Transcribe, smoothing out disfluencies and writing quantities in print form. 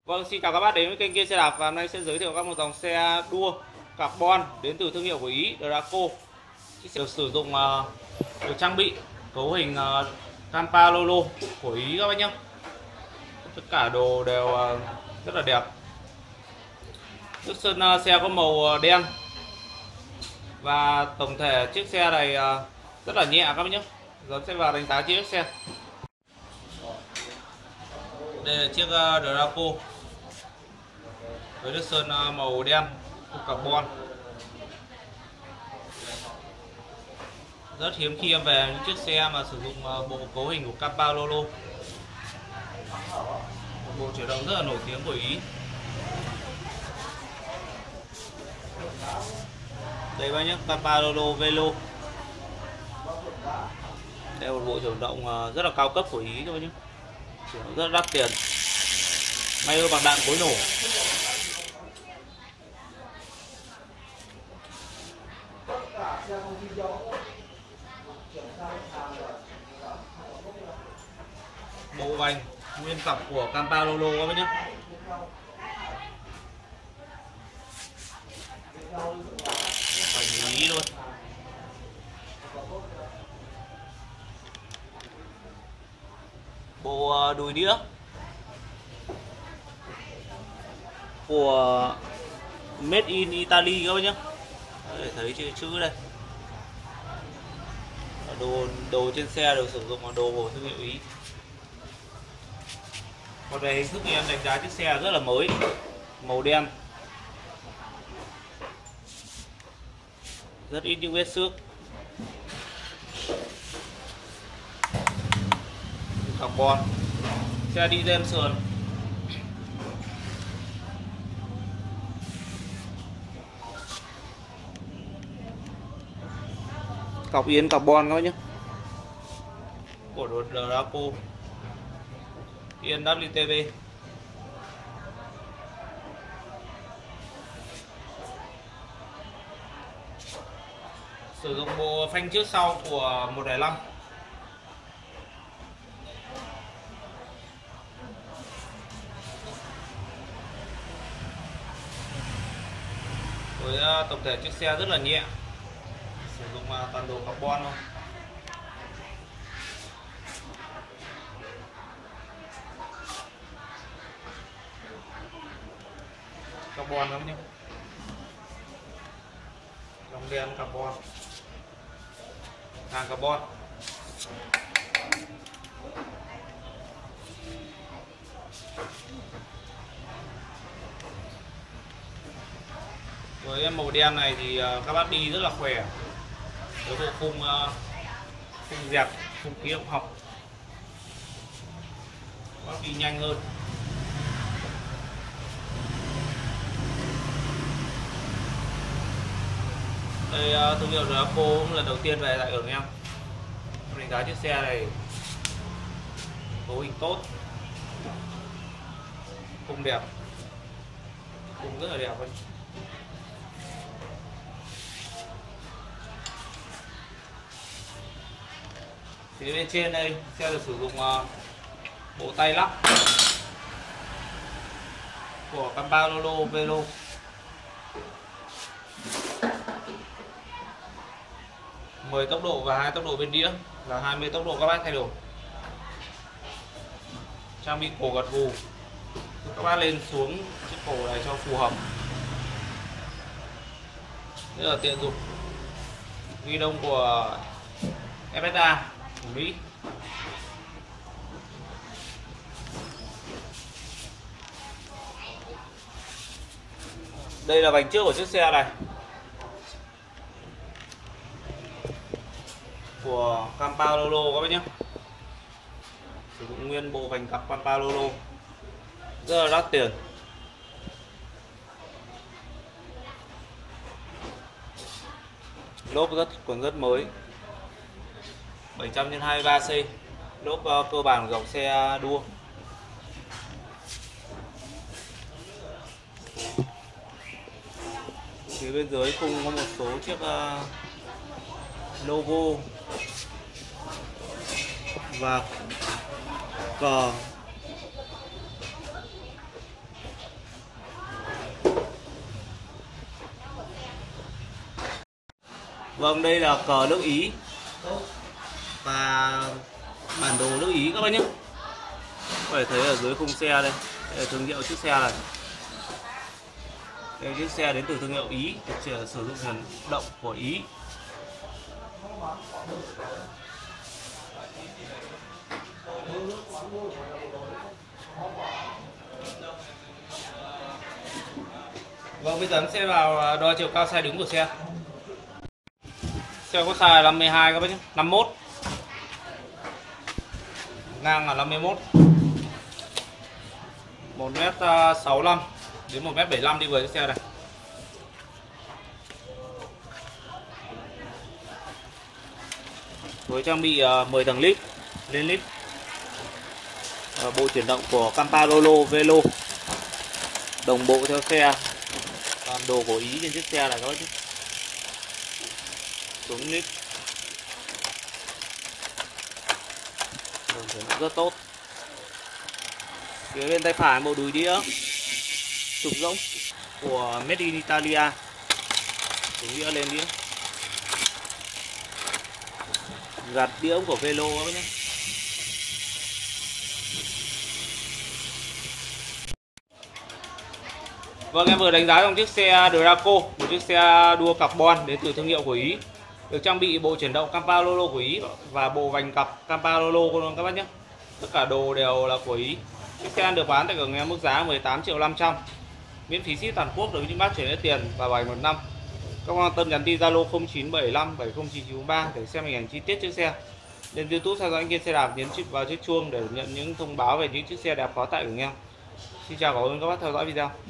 Vâng, xin chào các bác đến với kênh Kia Xe Đạp, và hôm nay sẽ giới thiệu các một dòng xe đua carbon đến từ thương hiệu của Ý, Draco. Chiếc xe được sử dụng được trang bị cấu hình Campalolo của Ý các bác nhé. Tất cả đồ đều rất là đẹp. Nước sơn xe có màu đen và tổng thể chiếc xe này rất là nhẹ các bác nhé. Giờ sẽ vào đánh giá chiếc xe. Đây là chiếc Draco với nước sơn màu đen carbon. Rất hiếm khi em về những chiếc xe mà sử dụng bộ cấu hình của Campalolo, một bộ chuyển động rất là nổi tiếng của Ý. Đây bác nhé, Campalolo Velo. Đây là một bộ chuyển động rất là cao cấp của Ý các bác nhé, rất đắt tiền, may bằng đạn cối nổ. Bộ vành nguyên cặp của Campalolo các bác nhé. Vành Ý luôn. Bộ đùi đĩa của Made in Italy các bác nhé. Để thấy chữ đây. Đồ trên xe được sử dụng là đồ của thương hiệu Ý. Còn về hình thức thì em đánh giá chiếc xe rất là mới, màu đen, rất ít những vết xước, carbon. Xe đi êm sườn, cọc yên carbon các bác nhé, của Draco, yên WTB. Sử dụng bộ phanh trước sau của 105. Với tổng thể chiếc xe rất là nhẹ, sử dụng toàn đồ carbon thôi. Carbon lắm nhé, lông đen carbon, hàng carbon. Với màu đen này thì các bác đi rất là khỏe, với bộ khung dẹp, khung khí động học, các bác đi nhanh hơn. Đây thương hiệu Draco cũng lần đầu tiên về tại Ở em. Đánh giá chiếc xe này cấu hình tốt, khung đẹp, khung rất là đẹp luôn. Phía bên trên đây xe được sử dụng bộ tay lắc của Campalolo Velo. Mười tốc độ và 2 tốc độ bên đĩa, là 20 tốc độ các bác thay đổi. Trang bị cổ gật gù, các bác lên xuống chiếc cổ này cho phù hợp, rất là tiện dụng. Ghi đông của FSA của Mỹ. Đây là vành trước của chiếc xe này, của Campalolo các bác nhé. Sử dụng nguyên bộ vành cặp Campalolo, rất là đắt tiền. Lốp còn rất mới, 700x23C, lốp cơ bản của dòng xe đua. Phía bên dưới khung có một số chiếc logo và cờ Vâng, đây là cờ nước Ý và bản đồ nước Ý các bác nhé. Có thể thấy ở dưới khung xe đây, đây là thương hiệu chiếc xe này. Đây chiếc xe đến từ thương hiệu Ý, được sử dụng hàn động của Ý. Vâng, bây giờ em sẽ vào đo chiều cao xe đứng của xe. Xe có size 52 các bác nhé, 51. Ngang là 51. 1m65 đến 1m75 đi với cái xe này. Với trang bị 10 tầng lít lên lít. Bộ chuyển động của Campagnolo Velo. Đồng bộ theo xe. Toàn đồ của Ý trên chiếc xe này các bác nhé. Xuống lít. Rất tốt. Phía bên tay phải bộ đùi đĩa trục rỗng của Made in Italia. Trục đĩa lên đĩa. Gạt đĩa của Velo các nhé. Vâng, em vừa đánh giá trong chiếc xe Draco, một chiếc xe đua carbon đến từ thương hiệu của Ý, được trang bị bộ chuyển động Campagnolo của Ý và bộ vành cặp Campagnolo luôn các bác nhé. Tất cả đồ đều là của Ý. Chiếc xe được bán tại cửa hàng mức giá 18.500.000, miễn phí ship toàn quốc đối với những bác chuyển hết tiền và bảo hành 1 năm. Các quan tâm nhắn tin Zalo 0975 709943 để xem hình ảnh chi tiết chiếc xe. Lên YouTube theo dõi anh Kiên Xe Đạp, nhấn vào chiếc chuông để nhận những thông báo về những chiếc xe đẹp có tại cửa hàng. Xin chào và cảm ơn các bác theo dõi video.